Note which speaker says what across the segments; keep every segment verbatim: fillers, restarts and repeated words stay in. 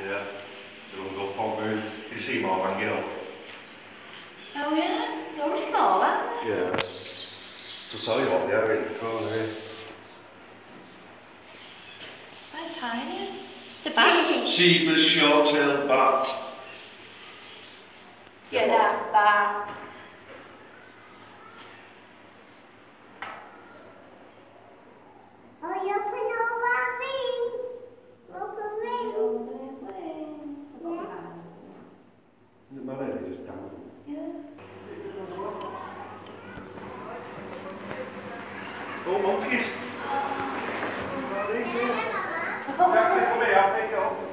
Speaker 1: Yeah, they're all got poggers. You see more hanging up.
Speaker 2: Oh yeah? They're small, aren't they?
Speaker 1: Yeah. To tell you what they are in the corner here.
Speaker 2: They're tiny. The bats.
Speaker 1: Seabass short-tailed bat.
Speaker 2: Yeah, that bat.
Speaker 3: Oh, you open all our wings. Open wings.
Speaker 1: Isn't it my baby just down?
Speaker 2: Yeah.
Speaker 1: Oh, monkeys. Jackson, come here, I'll pick it up.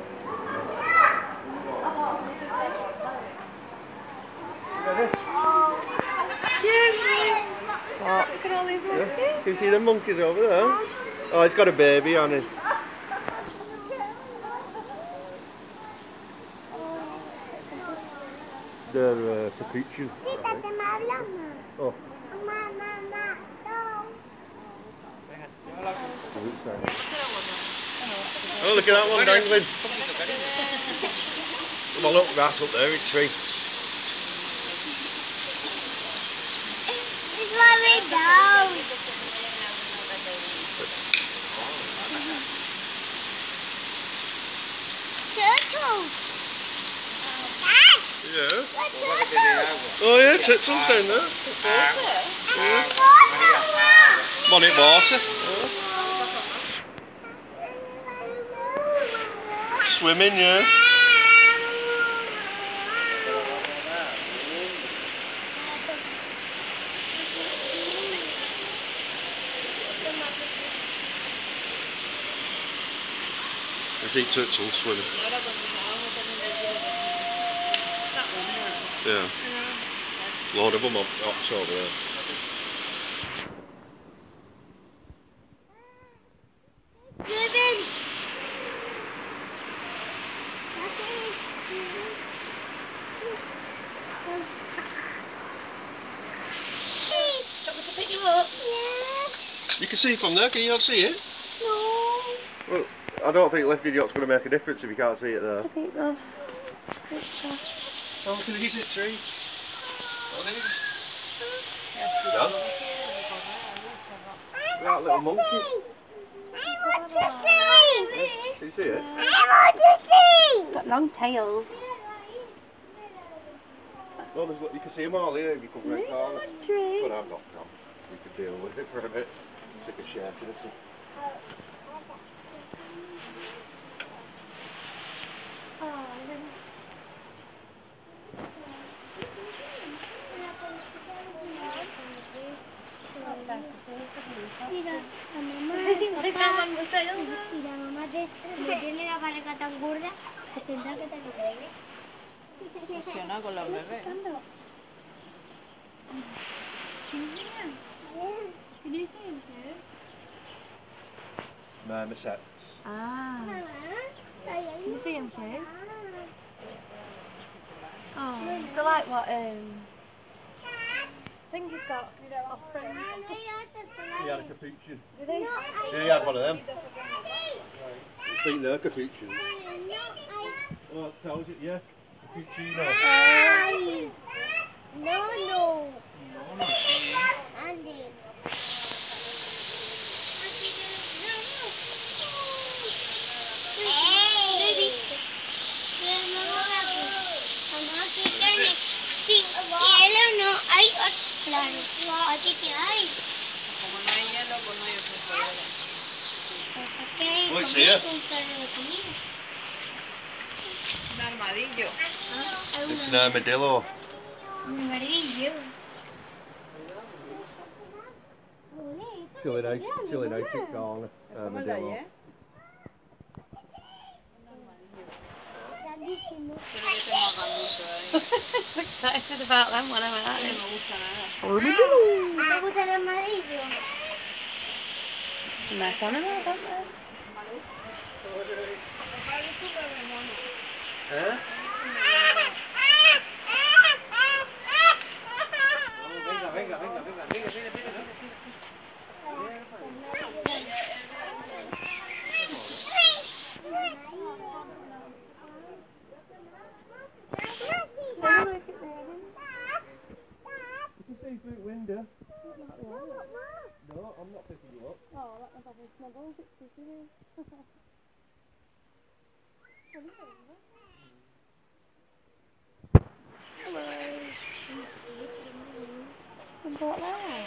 Speaker 2: What? Look at all these monkeys.
Speaker 1: Yeah. Can you see the monkeys over there? Oh, it's got a baby on it. They're uh, capuchin. Oh. Oh, look at that one dangling. Come on, look, right up there, it's tree.
Speaker 3: It's where we go. Turtles. Dad.
Speaker 1: Yeah.
Speaker 3: What turtles?
Speaker 1: Oh yeah, turtles down there.
Speaker 3: And water.
Speaker 1: Money water. Swimming, yeah. I think turtles swimming. Yeah. Load of them up, up over there.
Speaker 3: Ribbon.
Speaker 2: Do you want me to pick you up?
Speaker 3: Yeah.
Speaker 1: You can see from there, can you not see it?
Speaker 3: No.
Speaker 1: Well, I don't think lifting you up's going to make a difference if you can't see it there.
Speaker 2: I think the picture.
Speaker 1: Oh, look at it, tree. Oh, there it is.
Speaker 3: I
Speaker 1: That little monkey.
Speaker 3: I want to see.
Speaker 1: Can you see it?
Speaker 3: I want to see.
Speaker 2: Got long tails.
Speaker 1: Oh, there's, you can see them all here if you come right down.
Speaker 2: Tree.
Speaker 1: But I'm not come. We could deal with it for a bit. Stick a shirt in it.
Speaker 3: Mira, la mamá está... Y la mamá te, como tiene la pareja tan gorda, se tendrá que tener bebé.
Speaker 4: Funciona con los bebés.
Speaker 2: Can you see him here?
Speaker 1: Marmosets.
Speaker 2: Ah. Can you see him here? Oh, they're like what, um... I think he's got, you know, offerings.
Speaker 1: He had a capuchin.
Speaker 2: Did he?
Speaker 1: Yeah, he had one of them. I think they're capuchins. Oh, it tells you, yeah. Capuchino.
Speaker 3: No, no.
Speaker 1: No, no.
Speaker 3: Andy. Baby. Mamá, ¿qué tiene? Sí, hielo no hay, claro. Aquí que hay.
Speaker 4: Como no hay hielo, pues no hay otro
Speaker 3: ¿Qué hay?
Speaker 1: Uy, sí, eh.
Speaker 3: Un carro de comida.
Speaker 4: Un armadillo.
Speaker 1: It's an armadillo.
Speaker 3: Un armadillo.
Speaker 1: Chilling out, chilling out at corner. Armadillo.
Speaker 3: Grandísimo.
Speaker 4: Quiero que esté más grandito ahí.
Speaker 2: Excited about them when I'm at
Speaker 4: No
Speaker 2: it.
Speaker 4: me gusta nada.
Speaker 3: ¿Te gusta el armadillo?
Speaker 2: Some nice animals, aren't there?
Speaker 1: Huh? Venga, venga, venga, venga, venga, venga, venga. you. No, I'm not picking you up.
Speaker 2: Oh, let me have a snuggle. It's busy. Hello. I'm brought there.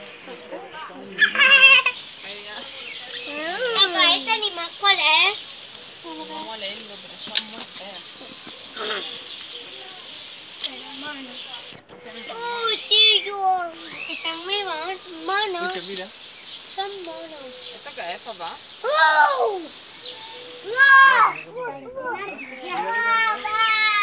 Speaker 3: Papá, ¿este animal cuál es?
Speaker 4: Vamos a leerlo, pero son muy feas.
Speaker 3: Hermano. ¡Uy, tío! Que son muy monos.
Speaker 1: Mira, mira.
Speaker 3: Son monos.
Speaker 4: ¿Esto qué es, papá?
Speaker 3: ¡Oh! ¡No! ¡Papá!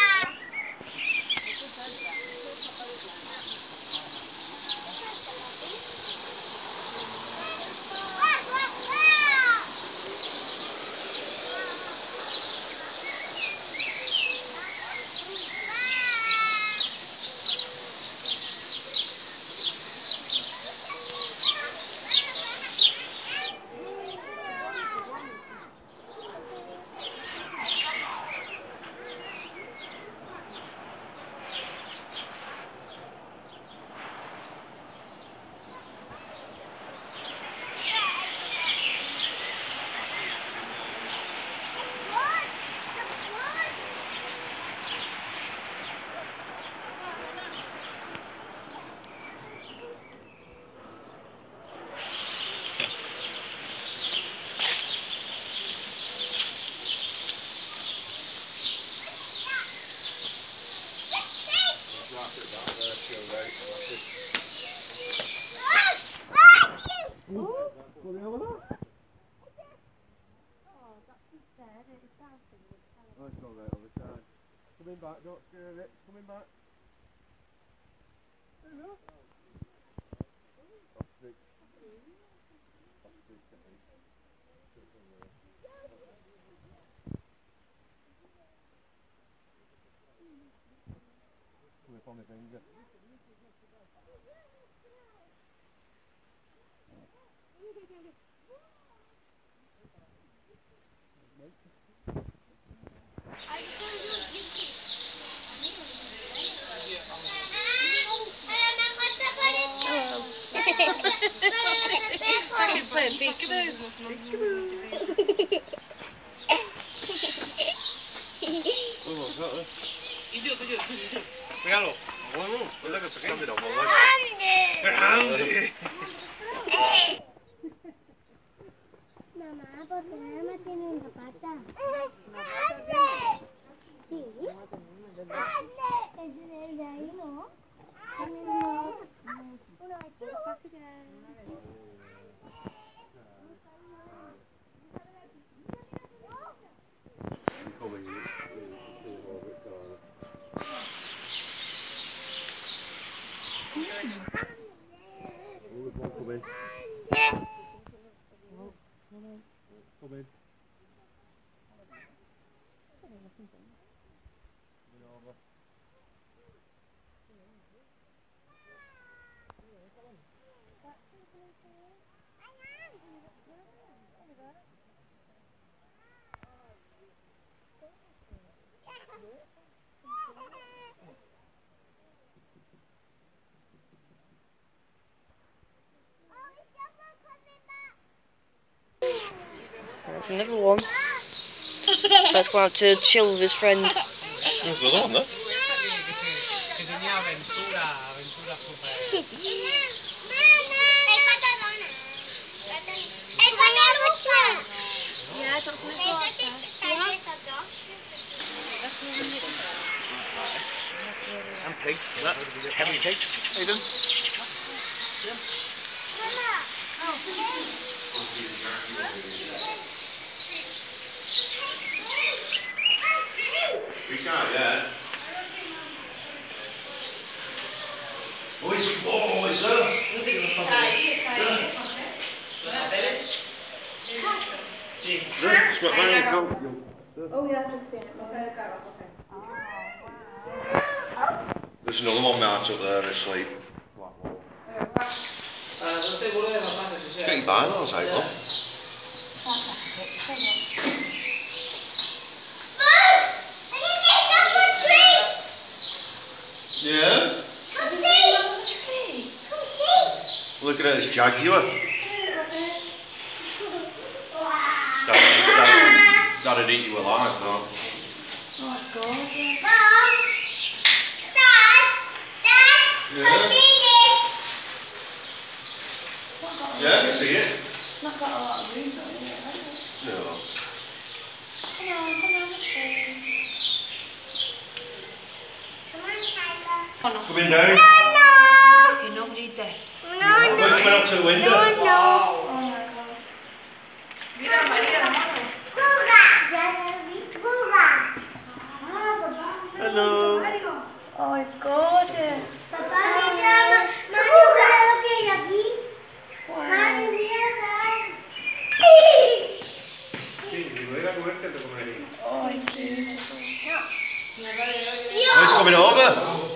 Speaker 1: Oh, it's not right on the side. Coming back, don't scare it. Coming back. There you go. Ostrich. Ostrich, I think. Coming up on my finger.
Speaker 5: Pégalo. Bueno, cuenta que es pequeño.
Speaker 3: Mamá, ¿por qué nada más tiene una pata? Sí. Es de ahí, ¿no? Una aquí.
Speaker 1: Come in. Come in. Over.
Speaker 6: There's another one. Let's go out to chill with his friend.
Speaker 5: There's another one there.
Speaker 7: Que tenía aventura, aventura super.
Speaker 2: Yeah, I got some
Speaker 5: And pigs. That, how many pigs? Eden?
Speaker 1: We can't yet.
Speaker 5: Boys, boys, sir.
Speaker 1: It's got very uncomfortable.
Speaker 2: Oh yeah, I've just seen it.
Speaker 1: There's another one marked up there asleep. It's getting by those, I love. Yeah?
Speaker 3: Come see! Come see!
Speaker 1: looking at this Jaguar. That, that, that'd eat you alive, no?
Speaker 2: Oh, it's gorgeous.
Speaker 3: Mom! Dad! Dad!
Speaker 1: Yeah.
Speaker 3: I see this!
Speaker 2: It's not got a
Speaker 1: Yeah, I can see it.
Speaker 2: It's not got a lot of room though, has it?
Speaker 1: No.
Speaker 2: Come on, come on, let's go.
Speaker 3: Come on, Tiger.
Speaker 1: Coming down.
Speaker 3: No!
Speaker 4: Okay, nobody there.
Speaker 3: No,
Speaker 1: We're
Speaker 3: no!
Speaker 1: coming up to the window.
Speaker 3: No, no!
Speaker 2: Oh my god.
Speaker 4: Mira, María, mano.
Speaker 3: Guga! Guga!
Speaker 1: Hello.
Speaker 2: Oh, it's gorgeous.
Speaker 3: Papá, mira, mira lo que hay aquí. Mami, mira.
Speaker 7: Sí, si pudiera comerte, te comería.
Speaker 2: Oh, it's beautiful.
Speaker 1: Oh, it's coming over.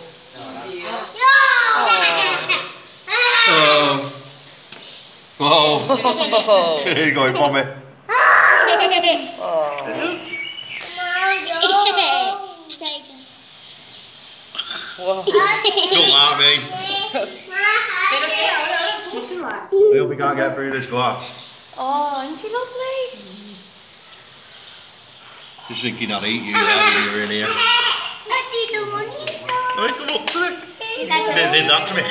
Speaker 1: Oh. Oh. Here you go, Mommy.
Speaker 6: Oh. Wow.
Speaker 1: Don't like me. I hope we can't get through this glass.
Speaker 2: Oh, isn't he lovely?
Speaker 1: Just thinking I'd eat you now you're in here. Hey, come up to me. They did that to me.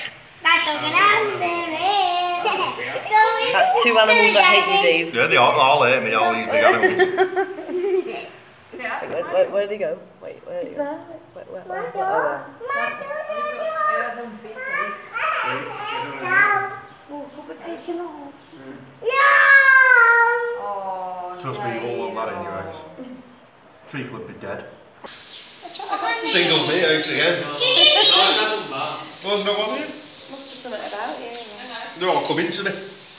Speaker 6: That's two animals that hate you, Dave.
Speaker 1: Yeah, they all, all hate me, all these big animals.
Speaker 6: Wait, where, where, where did he go? Wait, where did he go? Wait, where, where, where, where,
Speaker 2: Oh, but we're taking off.
Speaker 1: Trust me, you won't want that in your house. People would be dead. Single me out again. Wasn't there one here?
Speaker 2: Must be something about you.
Speaker 1: They're all coming to me.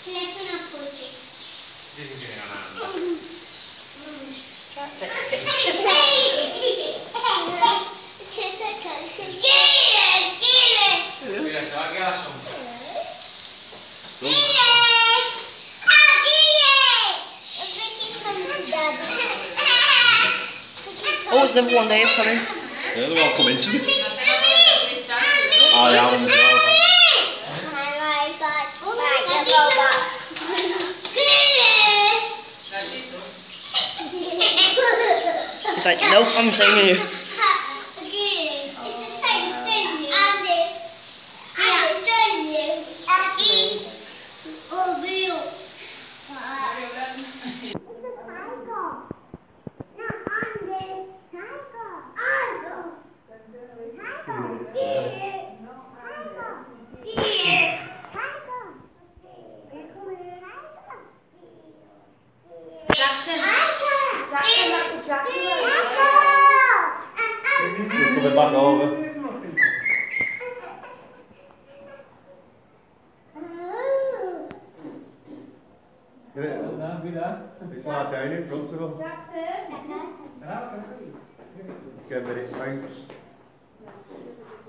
Speaker 7: Mira, se va a quedar sombra.
Speaker 6: Oh, it's another one, Dave, coming.
Speaker 1: Yeah, they're all coming to me. I am as well.
Speaker 6: He's like, nope, I'm staying here.
Speaker 1: Just coming back over. It's like down in front of them. Get a minute, thanks.